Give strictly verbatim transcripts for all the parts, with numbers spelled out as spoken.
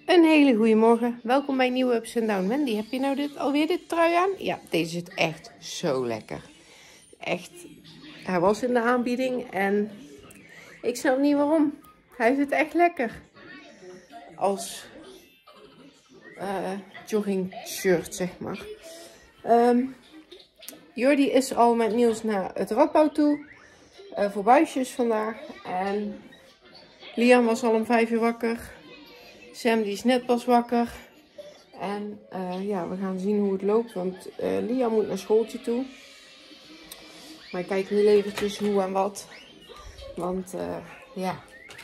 Een hele goede morgen. Welkom bij nieuwe Ups and Down. Wendy, heb je nou dit, alweer dit trui aan? Ja, deze zit echt zo lekker. Echt, hij was in de aanbieding en ik snap niet waarom. Hij zit echt lekker. Als uh, jogging shirt, zeg maar. Um, Jordi is al met Niels naar het Radboud toe. Uh, voor buisjes vandaag. En Liam was al om vijf uur wakker. Sam die is net pas wakker. En uh, ja, we gaan zien hoe het loopt. Want uh, Liam moet naar schooltje toe. Maar ik kijk heel eventjes hoe en wat. Want uh, ja.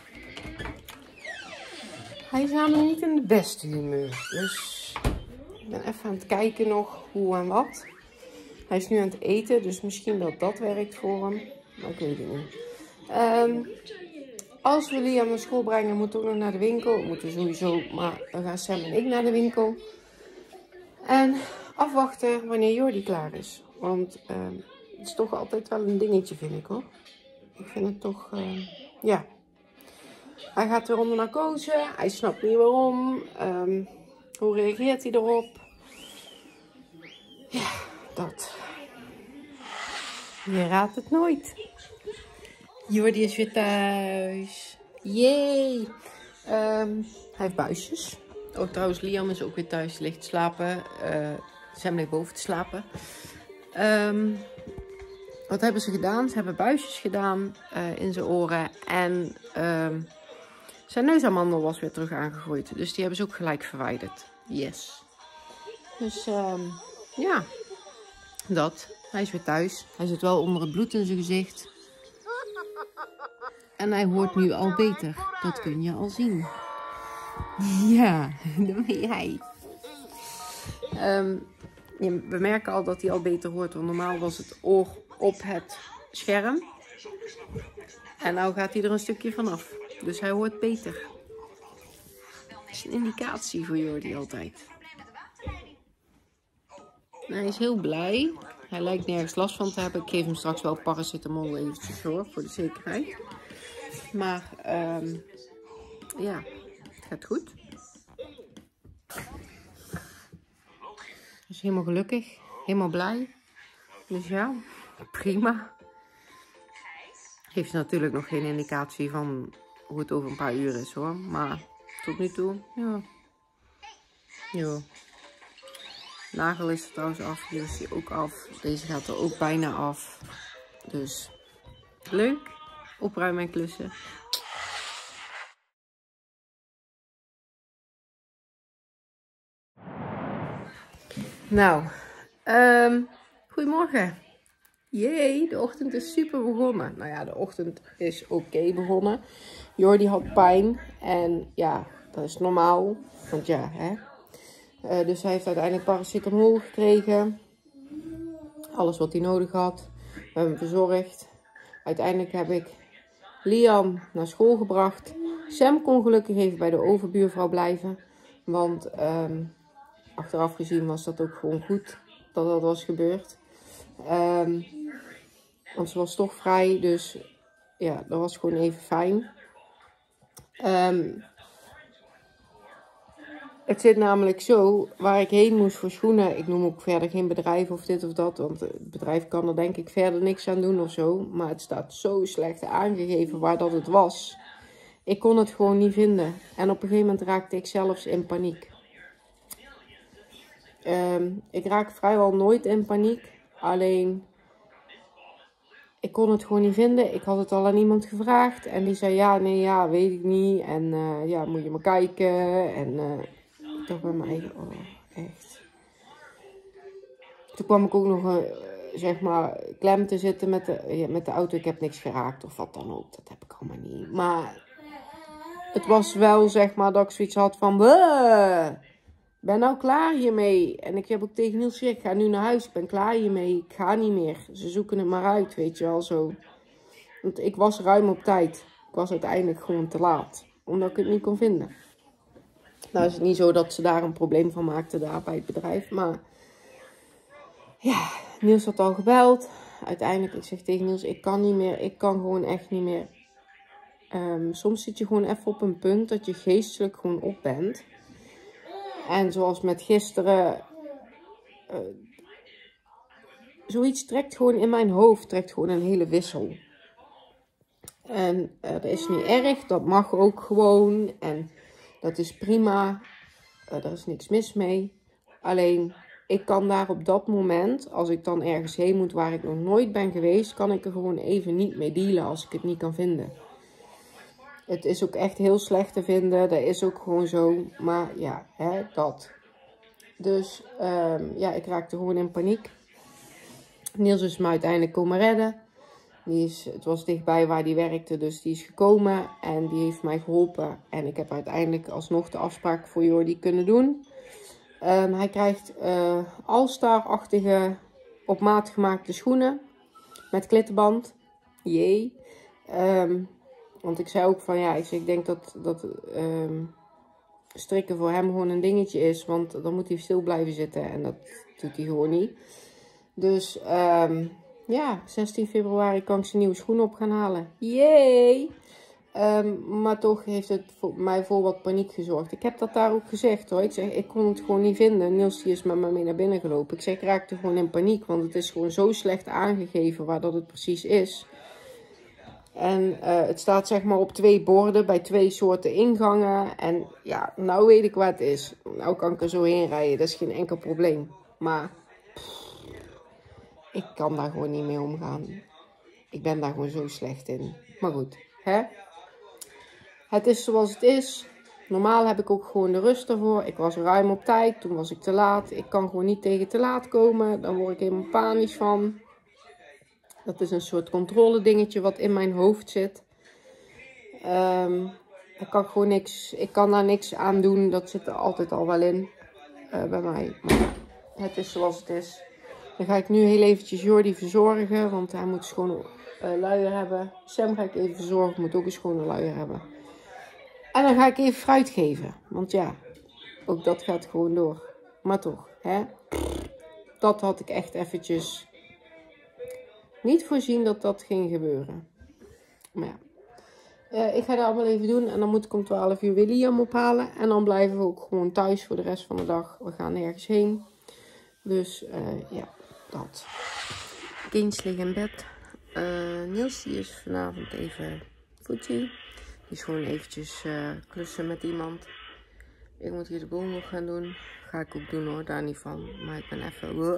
Hij is namelijk niet in de beste humeur. Dus ik ben even aan het kijken nog hoe en wat. Hij is nu aan het eten. Dus misschien dat dat werkt voor hem. Maar ik weet het niet. Um, Als we Liam naar school brengen, moeten we ook nog naar de winkel. We moeten sowieso, maar dan gaan Sam en ik naar de winkel. En afwachten wanneer Jordi klaar is. Want uh, het is toch altijd wel een dingetje, vind ik hoor. Ik vind het toch, uh, ja. Hij gaat weer onder narcose. Hij snapt niet waarom. Um, hoe reageert hij erop? Ja, dat. Je raadt het nooit. Jordi is weer thuis. Yay! Um, hij heeft buisjes. Oh, trouwens, Liam is ook weer thuis. Ligt te slapen. Uh, Sam ligt boven te slapen. Um, wat hebben ze gedaan? Ze hebben buisjes gedaan uh, in zijn oren. En um, zijn neusamandel was weer terug aangegroeid. Dus die hebben ze ook gelijk verwijderd. Yes. Dus um, ja, dat. Hij is weer thuis. Hij zit wel onder het bloed in zijn gezicht. En hij hoort nu al beter. Dat kun je al zien. Ja, dat ben jij. Um, ja, we merken al dat hij al beter hoort. Want normaal was het oor op het scherm. En nu gaat hij er een stukje vanaf. Dus hij hoort beter. Dat is een indicatie voor Jordi altijd. En hij is heel blij. Hij lijkt nergens last van te hebben. Ik geef hem straks wel paracetamol eventjes hoor. Voor de zekerheid. Maar um, ja, het gaat goed. Hij is helemaal gelukkig, helemaal blij. Dus ja, prima. Heeft natuurlijk nog geen indicatie van hoe het over een paar uur is hoor. Maar tot nu toe, ja. Ja. Nagel is er trouwens af, hier is die ook af. Deze gaat er ook bijna af. Dus leuk. Opruimen en klussen. Nou, um, goedemorgen. Jee, de ochtend is super begonnen. Nou ja, de ochtend is oké okay begonnen. Jordi had pijn en ja, dat is normaal. Want ja, hè. Uh, dus hij heeft uiteindelijk paracetamol gekregen. Alles wat hij nodig had. We hebben hem verzorgd. Uiteindelijk heb ik Liam naar school gebracht. Sam kon gelukkig even bij de overbuurvrouw blijven. Want um, achteraf gezien was dat ook gewoon goed dat dat was gebeurd. Um, want ze was toch vrij. Dus ja, dat was gewoon even fijn. Um, het zit namelijk zo, waar ik heen moest voor schoenen. Ik noem ook verder geen bedrijf of dit of dat. Want het bedrijf kan er denk ik verder niks aan doen of zo. Maar het staat zo slecht aangegeven waar dat het was. Ik kon het gewoon niet vinden. En op een gegeven moment raakte ik zelfs in paniek. Um, ik raak vrijwel nooit in paniek. Alleen, ik kon het gewoon niet vinden. Ik had het al aan iemand gevraagd. En die zei, ja, nee, ja, weet ik niet. En uh, ja, moet je maar kijken. En uh, ik dacht bij mij, oh, echt. Toen kwam ik ook nog, uh, zeg maar, klem te zitten met de, ja, met de auto. Ik heb niks geraakt of wat dan ook. Dat heb ik allemaal niet. Maar het was wel, zeg maar, dat ik zoiets had van, Buh! Ben nou klaar hiermee. En ik heb ook tegen Niels gezegd, ik ga nu naar huis. Ik ben klaar hiermee. Ik ga niet meer. Ze zoeken het maar uit, weet je wel zo. Want ik was ruim op tijd. Ik was uiteindelijk gewoon te laat. Omdat ik het niet kon vinden. Nou is het niet zo dat ze daar een probleem van maakten daar bij het bedrijf. Maar ja, Niels had al gebeld. Uiteindelijk, ik zeg tegen Niels, ik kan niet meer. Ik kan gewoon echt niet meer. Um, soms zit je gewoon even op een punt dat je geestelijk gewoon op bent. En zoals met gisteren, uh, zoiets trekt gewoon in mijn hoofd, trekt gewoon een hele wissel. En uh, dat is niet erg, dat mag ook gewoon en dat is prima, uh, daar is niks mis mee. Alleen, ik kan daar op dat moment, als ik dan ergens heen moet waar ik nog nooit ben geweest, kan ik er gewoon even niet mee dealen als ik het niet kan vinden. Het is ook echt heel slecht te vinden, dat is ook gewoon zo, maar ja, hè, dat. Dus um, ja, ik raakte gewoon in paniek. Niels is me uiteindelijk komen redden. Die is, het was dichtbij waar die werkte, dus die is gekomen en die heeft mij geholpen. En ik heb uiteindelijk alsnog de afspraak voor Jordi kunnen doen. Um, hij krijgt uh, All-Star-achtige op maat gemaakte schoenen met klittenband. Jee. Um, want ik zei ook van ja, ik, zei, ik denk dat, dat um, strikken voor hem gewoon een dingetje is. Want dan moet hij stil blijven zitten en dat doet hij gewoon niet. Dus um, ja, zestien februari kan ik zijn nieuwe schoenen op gaan halen. Yay! Um, maar toch heeft het voor mij voor wat paniek gezorgd. Ik heb dat daar ook gezegd hoor. Ik zeg, ik kon het gewoon niet vinden. Niels die is met me mee naar binnen gelopen. Ik zeg, ik raakte gewoon in paniek. Want het is gewoon zo slecht aangegeven waar dat het precies is. En uh, het staat zeg maar op twee borden bij twee soorten ingangen. En ja, nou weet ik waar het is. Nou kan ik er zo heen rijden. Dat is geen enkel probleem. Maar pff, ik kan daar gewoon niet mee omgaan. Ik ben daar gewoon zo slecht in. Maar goed, hè? Het is zoals het is. Normaal heb ik ook gewoon de rust ervoor. Ik was ruim op tijd. Toen was ik te laat. Ik kan gewoon niet tegen te laat komen. Dan word ik helemaal panisch van. Dat is een soort controle dingetje wat in mijn hoofd zit. Um, ik kan gewoon niks. Ik kan daar niks aan doen. Dat zit er altijd al wel in. Uh, bij mij. Maar het is zoals het is. Dan ga ik nu heel eventjes Jordi verzorgen. Want hij moet schone uh, luier hebben. Sam ga ik even verzorgen. Moet ook een schone luier hebben. En dan ga ik even fruit geven. Want ja, ook dat gaat gewoon door. Maar toch, hè. Dat had ik echt eventjes niet voorzien dat dat ging gebeuren. Maar ja. Uh, ik ga dat allemaal even doen. En dan moet ik om twaalf uur weer Liam ophalen. En dan blijven we ook gewoon thuis voor de rest van de dag. We gaan nergens heen. Dus uh, ja, dat. Kindjes liggen in bed. Uh, Niels die is vanavond even voetje. Die is gewoon eventjes uh, klussen met iemand. Ik moet hier de boel nog gaan doen. Ga ik ook doen hoor, daar niet van. Maar ik ben even... Uh,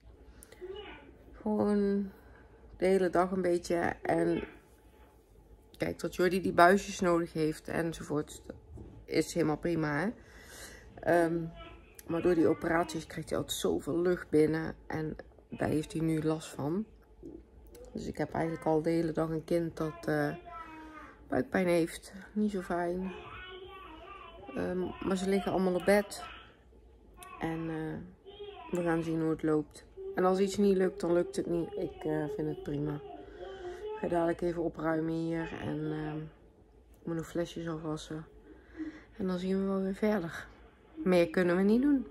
gewoon de hele dag een beetje. En kijk, dat Jordi die buisjes nodig heeft enzovoort. Is helemaal prima hè. Um, maar door die operaties krijgt hij altijd zoveel lucht binnen. En daar heeft hij nu last van. Dus ik heb eigenlijk al de hele dag een kind dat... Uh, buikpijn heeft. Niet zo fijn. Um, maar ze liggen allemaal op bed. En uh, we gaan zien hoe het loopt. En als iets niet lukt, dan lukt het niet. Ik uh, vind het prima. Ik ga dadelijk even opruimen hier. En uh, ik moet nog flesjes afwassen. En dan zien we wel weer verder. Meer kunnen we niet doen.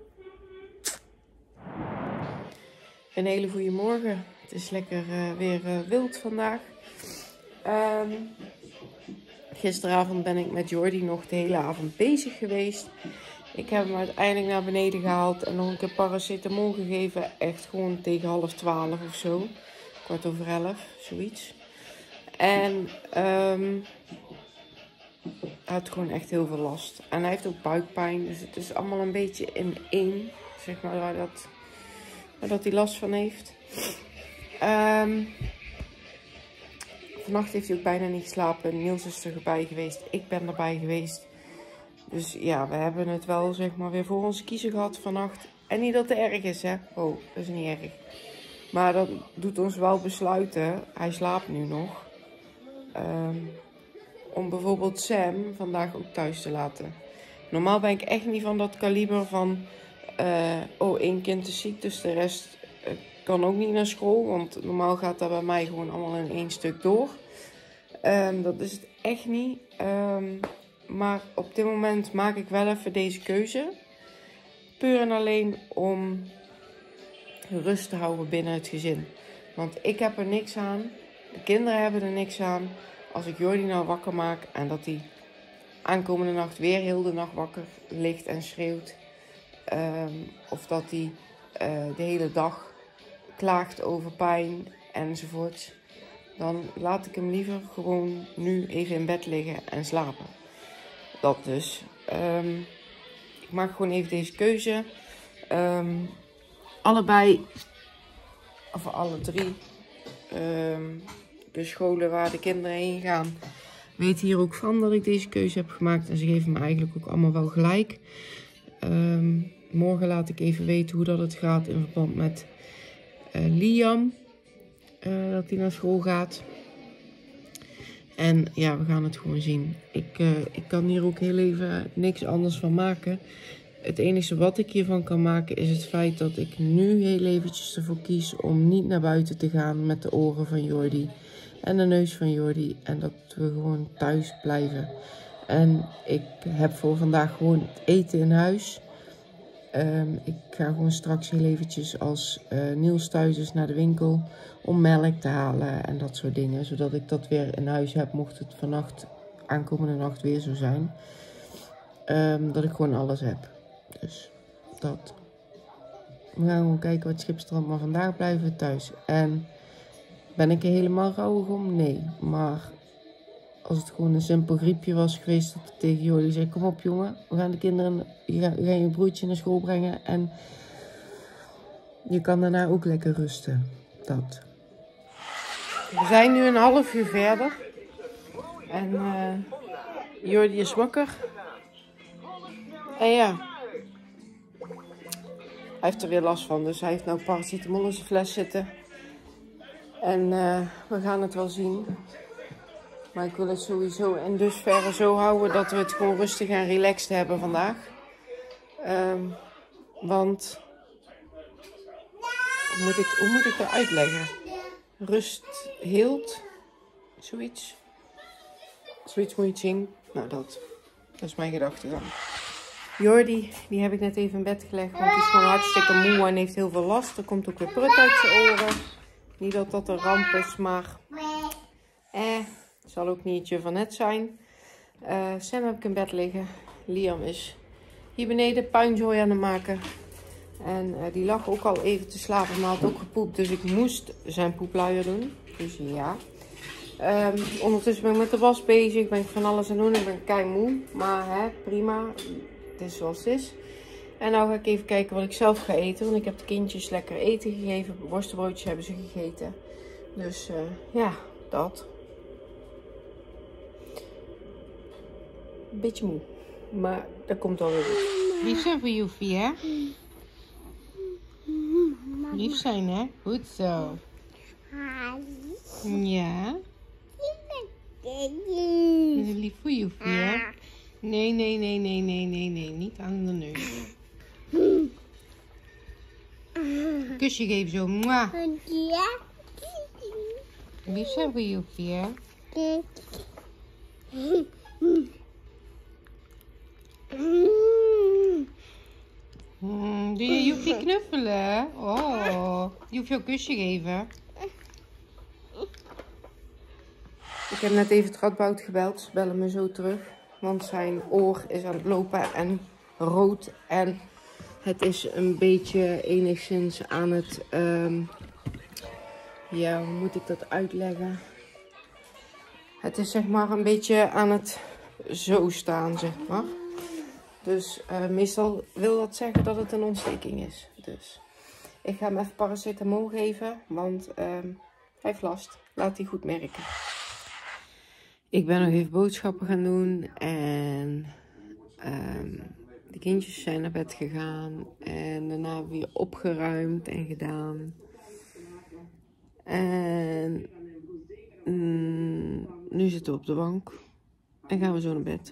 Een hele goede morgen. Het is lekker uh, weer uh, wild vandaag. Um, Gisteravond ben ik met Jordi nog de hele avond bezig geweest. Ik heb hem uiteindelijk naar beneden gehaald en nog een keer paracetamol gegeven. Echt gewoon tegen half twaalf of zo. Kwart over elf, zoiets. En um, hij had gewoon echt heel veel last. En hij heeft ook buikpijn, dus het is allemaal een beetje in één. Zeg maar waar dat, waar dat hij last van heeft. Um, Vannacht heeft hij ook bijna niet geslapen. Niels is erbij geweest. Ik ben erbij geweest. Dus ja, we hebben het wel zeg maar weer voor onze kiezen gehad vannacht. En niet dat het erg is, hè. Oh, dat is niet erg. Maar dat doet ons wel besluiten. Hij slaapt nu nog. Um, om bijvoorbeeld Sam vandaag ook thuis te laten. Normaal ben ik echt niet van dat kaliber van... Uh, oh, één kind is ziek, dus de rest... Uh, kan ook niet naar school, want normaal gaat dat bij mij gewoon allemaal in één stuk door. Um, dat is het echt niet. Um, maar op dit moment maak ik wel even deze keuze. Puur en alleen om rust te houden binnen het gezin. Want ik heb er niks aan. De kinderen hebben er niks aan. Als ik Jordi nou wakker maak en dat hij aankomende nacht weer heel de nacht wakker ligt en schreeuwt. Um, of dat hij uh, de hele dag klaagt over pijn enzovoort. Dan laat ik hem liever gewoon nu even in bed liggen en slapen. Dat dus. Um, ik maak gewoon even deze keuze. Um, allebei, of alle drie, um, de scholen waar de kinderen heen gaan, weten hier ook van dat ik deze keuze heb gemaakt. En ze geven me eigenlijk ook allemaal wel gelijk. Um, morgen laat ik even weten hoe dat het gaat in verband met uh, Liam. Uh, dat hij naar school gaat. En ja, we gaan het gewoon zien. Ik, uh, ik kan hier ook heel even niks anders van maken. Het enige wat ik hiervan kan maken is het feit dat ik nu heel eventjes ervoor kies om niet naar buiten te gaan met de oren van Jordi en de neus van Jordi. En dat we gewoon thuis blijven. En ik heb voor vandaag gewoon het eten in huis. Um, ik ga gewoon straks heel eventjes als uh, Niels thuis is naar de winkel om melk te halen en dat soort dingen. Zodat ik dat weer in huis heb mocht het vannacht, aankomende nacht weer zo zijn. Um, dat ik gewoon alles heb. Dus dat. We gaan gewoon kijken wat Schipstrand, maar vandaag blijven we thuis. En ben ik er helemaal rouwig om? Nee. Maar als het gewoon een simpel griepje was geweest, dat ik tegen Jordi zei, kom op jongen, we gaan de kinderen, je gaat je, je broertje naar school brengen en je kan daarna ook lekker rusten. Dat. We zijn nu een half uur verder en uh, Jordi is wakker. En ja, hij heeft er weer last van, dus hij heeft nou paracetamol in zijn fles zitten. En uh, we gaan het wel zien. Maar ik wil het sowieso in dusverre zo houden dat we het gewoon rustig en relaxed hebben vandaag. Um, want, hoe moet, ik, hoe moet ik dat uitleggen? Rust heelt, zoiets. Zoiets moet je het zien. Nou, dat, dat is mijn gedachtegang. Jordi, die heb ik net even in bed gelegd, want die is gewoon hartstikke moe en heeft heel veel last. Er komt ook weer prut uit zijn oren. Niet dat dat een ramp is, maar eh, zal ook niet je van net zijn. Uh, Sam heb ik in bed liggen. Liam is hier beneden puinzooi aan het maken. En uh, die lag ook al even te slapen, maar had ook gepoept. Dus ik moest zijn poepluier doen. Dus ja. Um, ondertussen ben ik met de was bezig. Ben ik van alles aan het doen. Ik ben kei moe. Maar hè, prima. Het is zoals het is. En nou ga ik even kijken wat ik zelf ga eten. Want ik heb de kindjes lekker eten gegeven. Worstenbroodjes hebben ze gegeten. Dus uh, ja, dat. Een beetje moe. Maar dat komt alweer goed. Lief zijn voor Joefie, hè? Lief zijn, hè? Goed zo. Ja. Is het lief voor Joefie, hè? Nee, nee, nee, nee, nee, nee, nee. Niet aan de neus. Kusje geven zo. Mwah. Lief zijn voor Joefie, hè? Hmm, doe je Joefie knuffelen? Oh, Joefie een kusje geven. Ik heb net even het Radboud gebeld. Ze bellen me zo terug. Want zijn oor is aan het lopen en rood. En het is een beetje enigszins aan het... Um, ja, hoe moet ik dat uitleggen? Het is zeg maar een beetje aan het zo staan, zeg maar. Dus uh, meestal wil dat zeggen dat het een ontsteking is. Dus ik ga hem even paracetamol geven, want um, hij heeft last. Laat hij goed merken. Ik ben nog even boodschappen gaan doen en um, de kindjes zijn naar bed gegaan. En daarna weer opgeruimd en gedaan. En mm, nu zitten we op de bank en gaan we zo naar bed.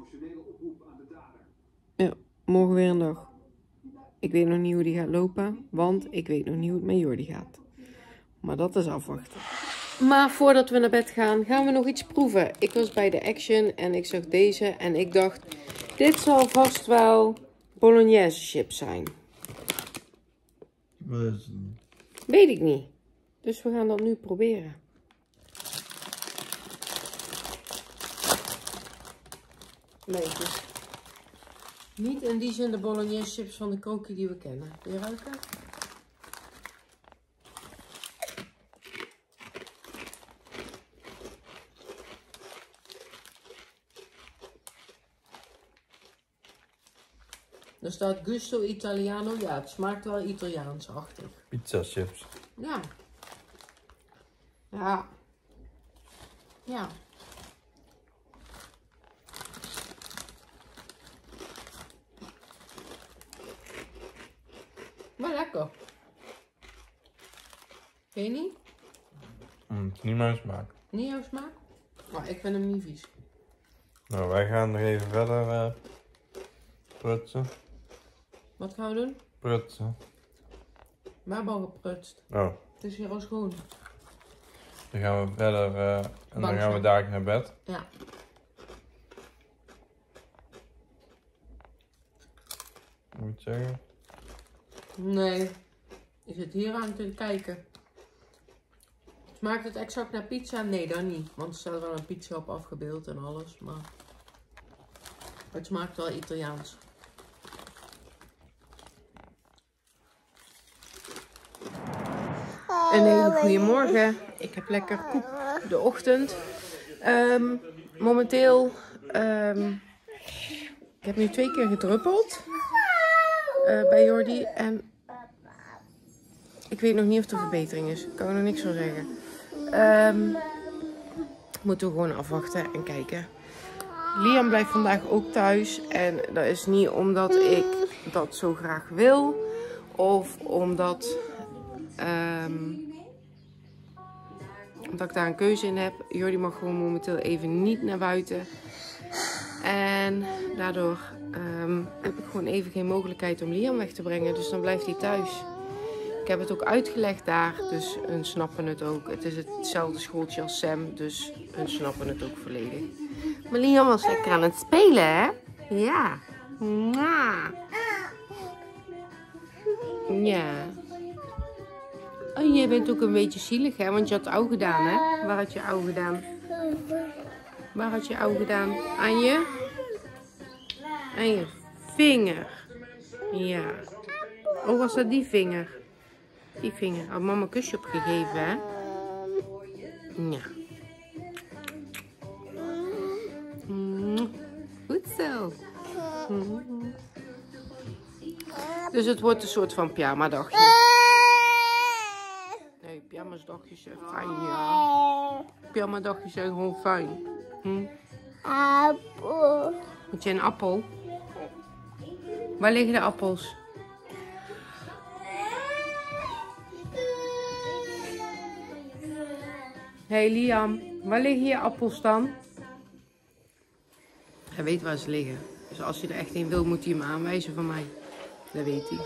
Ja, morgen weer een dag. Ik weet nog niet hoe die gaat lopen, want ik weet nog niet hoe het met Jordi gaat. Maar dat is afwachten. Maar voordat we naar bed gaan, gaan we nog iets proeven. Ik was bij de Action en ik zag deze en ik dacht, dit zal vast wel Bolognese chips zijn. Wat is het? Weet ik niet. Dus we gaan dat nu proberen. Nee, dus Niet in die zin de bolognese chips van de krokie die we kennen. Wil je ruiken? Er staat Gusto Italiano. Ja, het smaakt wel Italiaans-achtig. Pizza chips. Ja. Ja. Ja. Maar lekker. Vind je niet? Mm, het is niet mijn smaak. Niet jouw smaak? Maar ik vind hem niet vies. Nou, wij gaan nog even verder uh, prutsen. Wat gaan we doen? Prutsen. We hebben al geprutst. Oh. Het is hier al schoon. Dan gaan we verder uh, en Bang dan gaan we zijn. daar naar bed. Ja. Moet ik zeggen. Nee. Ik zit hier aan te kijken. Smaakt het exact naar pizza? Nee, dan niet. Want er staat wel een pizza op afgebeeld en alles. Maar het smaakt wel Italiaans. Een hele goede morgen. Ik heb lekker koek de ochtend. Um, momenteel, um, ik heb nu twee keer gedruppeld uh, bij Jordi. En ik weet nog niet of er verbetering is. Ik kan er nog niks van zeggen. Um, moeten we gewoon afwachten en kijken. Liam blijft vandaag ook thuis. En dat is niet omdat ik dat zo graag wil. Of omdat... Um, omdat ik daar een keuze in heb. Jordi mag gewoon momenteel even niet naar buiten. En daardoor um, heb ik gewoon even geen mogelijkheid om Liam weg te brengen. Dus dan blijft hij thuis. Ik heb het ook uitgelegd daar. Dus hun snappen het ook. Het is hetzelfde schooltje als Sam. Dus hun snappen het ook volledig. Maar Liam was lekker aan het spelen, hè? Ja. Mwah. Ja. Oh, jij bent ook een beetje zielig, hè? Want je had ouw gedaan, hè? Waar had je ouw gedaan? Waar had je ouw gedaan? Aan je? Aan je vinger. Ja. Oh, was dat die vinger? Die vinger. Had mama een kusje opgegeven, hè? Ja. Goed zo. Dus het wordt een soort van pyjama-dagje. Nee, pyjamasdagjes zijn fijn, ja. Pyjamadagjes zijn gewoon fijn. Hm? Appel. Moet je een appel? Waar liggen de appels? Hé hey Liam, waar liggen je appels dan? Hij weet waar ze liggen. Dus als hij er echt een wil, moet hij hem aanwijzen van mij. Dat weet hij.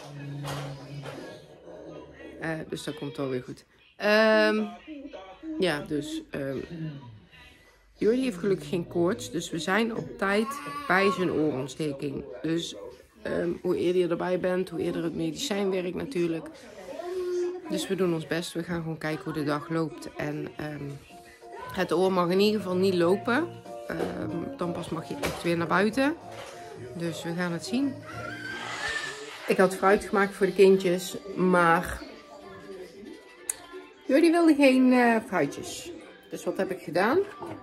Uh, dus dat komt wel weer goed. Um, ja, dus... Um, Jordi heeft gelukkig geen koorts. Dus we zijn op tijd bij zijn oorontsteking. Dus um, hoe eerder je erbij bent, hoe eerder het medicijn werkt natuurlijk. Dus we doen ons best. We gaan gewoon kijken hoe de dag loopt. En um, het oor mag in ieder geval niet lopen. Um, dan pas mag je echt weer naar buiten. Dus we gaan het zien. Ik had fruit gemaakt voor de kindjes, maar Jordi wilde geen uh, fruitjes. Dus wat heb ik gedaan?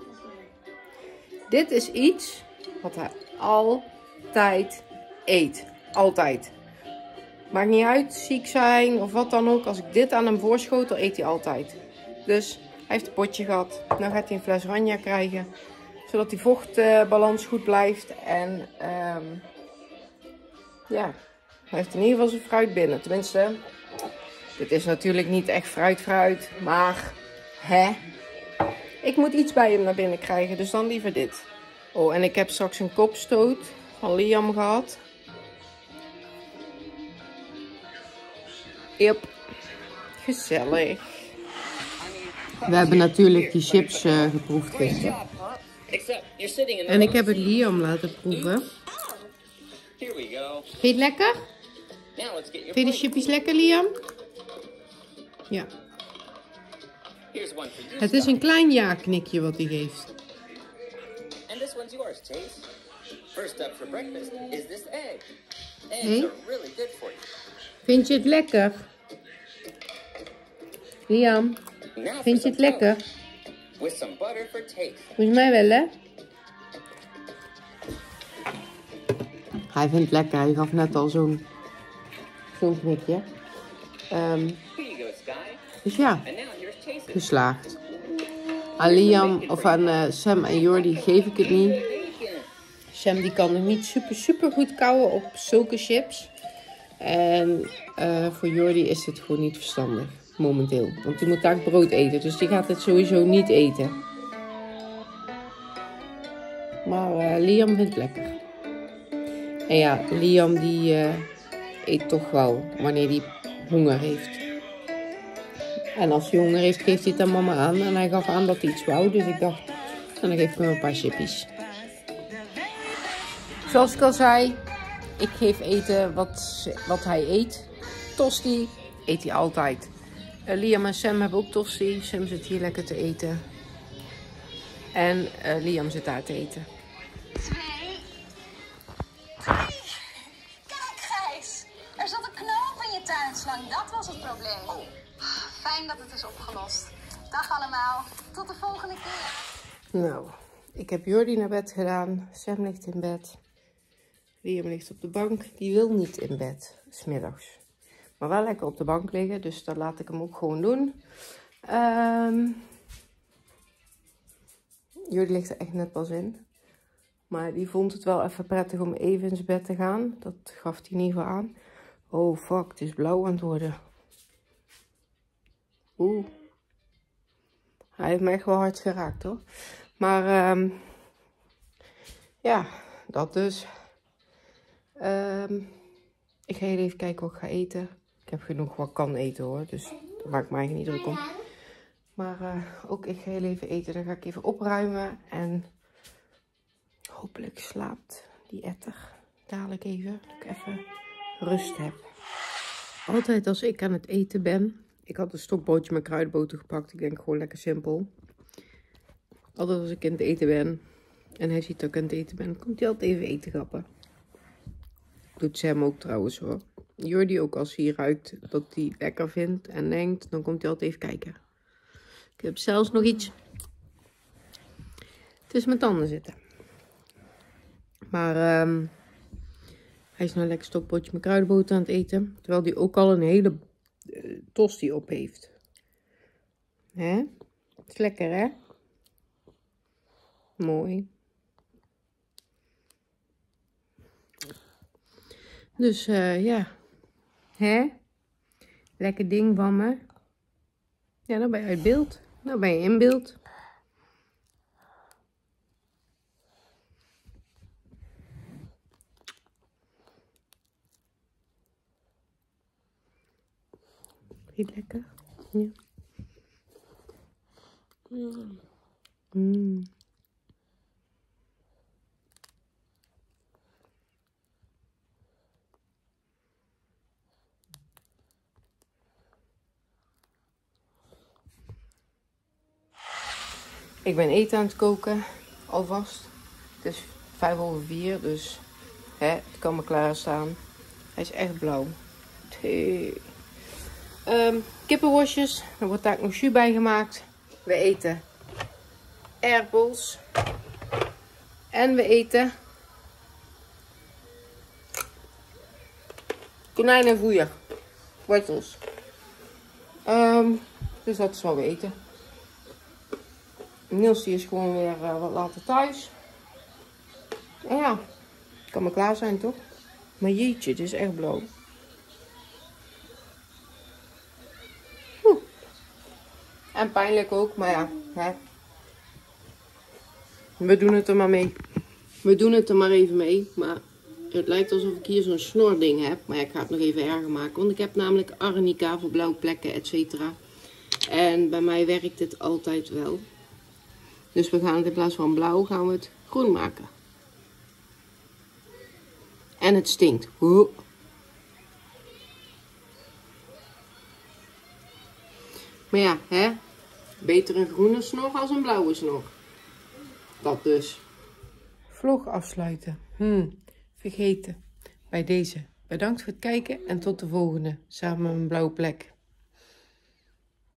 Dit is iets wat hij altijd eet. Altijd. Maakt niet uit, ziek zijn of wat dan ook. Als ik dit aan hem voorschotel, eet hij altijd. Dus hij heeft een potje gehad. Nu gaat hij een fles Ranja krijgen. Zodat die vochtbalans uh, goed blijft. En um, ja, hij heeft in ieder geval zijn fruit binnen. Tenminste, dit is natuurlijk niet echt fruit fruit. Maar, hè? Ik moet iets bij hem naar binnen krijgen. Dus dan liever dit. Oh, en ik heb straks een kopstoot van Liam gehad. Yep. Gezellig. We hebben natuurlijk die chips uh, geproefd gisteren. En ik heb het Liam laten proeven. Vind je het lekker? Vind je de chipjes lekker, Liam? Ja. Het is een klein ja-knikje wat hij geeft. First up for breakfast is this egg. Eggs Hey? are really good for you. Vind je het lekker? Liam, Now for vind je some het lekker? toast. With some butter for taste. Volgens mij wel, hè? Hij vindt het lekker. Hij gaf net al zo'n zo'n knikje. Um, Here you go, Sky. dus ja, And now here's Chase's. geslaagd. Aan Liam of aan uh, Sam en Jordi geef ik het niet. Bacon. Sam die kan nog niet super super goed kauwen op zulke chips. En uh, voor Jordi is het gewoon niet verstandig. Momenteel. Want die moet daar brood eten. Dus die gaat het sowieso niet eten. Maar uh, Liam vindt het lekker. En ja, Liam die uh, eet toch wel wanneer hij honger heeft. En als hij honger heeft, geeft hij het aan mama aan. En hij gaf aan dat hij iets wou. Dus ik dacht, en dan geef ik hem een paar chippies. Zoals ik al zei, ik geef eten wat, wat hij eet. Tosti eet hij altijd. Uh, Liam en Sam hebben ook tosti. Sam zit hier lekker te eten. En uh, Liam zit daar te eten. Twee, drie. Kijk, Gijs. Er zat een knoop in je tuinslang. Dat was het probleem. Fijn dat het is opgelost. Dag allemaal. Tot de volgende keer. Nou, ik heb Jordi naar bed gedaan. Sam ligt in bed. Liam ligt op de bank. Die wil niet in bed, 's middags. Maar wel lekker op de bank liggen. Dus dat laat ik hem ook gewoon doen. Um, Jordi ligt er echt net pas in. Maar die vond het wel even prettig om even in zijn bed te gaan. Dat gaf hij in ieder geval aan. Oh fuck, het is blauw aan het worden. Oeh. Hij heeft me echt wel hard geraakt hoor. Maar um, ja, dat dus. Um, ik ga even kijken wat ik ga eten. Ik heb genoeg wat ik kan eten hoor. Dus daar maak ik me eigenlijk niet druk om. Maar uh, ook ik ga heel even eten. Dan ga ik even opruimen. En hopelijk slaapt die etter dadelijk even. Dat ik even rust heb. Altijd als ik aan het eten ben. Ik had een stokbroodje met kruidenboter gepakt. Ik denk gewoon lekker simpel. Altijd als ik aan het eten ben. En hij ziet dat ik aan het eten ben. Komt hij altijd even eten grappen. Doet Sam ook trouwens hoor. Jordi ook als hij ruikt dat hij lekker vindt en denkt. Dan komt hij altijd even kijken. Ik heb zelfs nog iets tussen mijn tanden zitten. Maar um, hij is nou lekker stokbroodje met kruidenboter aan het eten. Terwijl hij ook al een hele uh, tosti op heeft. Hè? Is lekker hè? Mooi. Dus uh, ja. Hè? Lekker ding van me. Ja, dan ben je uit beeld. Dan ben je in beeld. Vind je het lekker? Ja. Mm. Mm. Ik ben eten aan het koken, alvast. Het is vijf over vier, dus hè, het kan me klaarstaan. Hij is echt blauw. Hey. Um, kippenworstjes, er wordt daar ook nog jus bij gemaakt. We eten aardappels. En we eten konijn en voeier. Wortels. Um, dus dat is wat we eten. Niels die is gewoon weer uh, wat later thuis. En ja, kan maar klaar zijn toch? Maar jeetje, het is echt blauw. Oeh. En pijnlijk ook, maar ja, hè. We doen het er maar mee. We doen het er maar even mee. Maar het lijkt alsof ik hier zo'n snording heb. Maar ja, ik ga het nog even erger maken. Want ik heb namelijk arnica voor blauwe plekken, et cetera. En bij mij werkt het altijd wel. Dus we gaan het in plaats van blauw, gaan we het groen maken. En het stinkt. Oeh. Maar ja, hè? Beter een groene snor als een blauwe snor. Dat dus. Vlog afsluiten. Hmm, vergeten. Bij deze. Bedankt voor het kijken en tot de volgende. Samen een blauwe plek.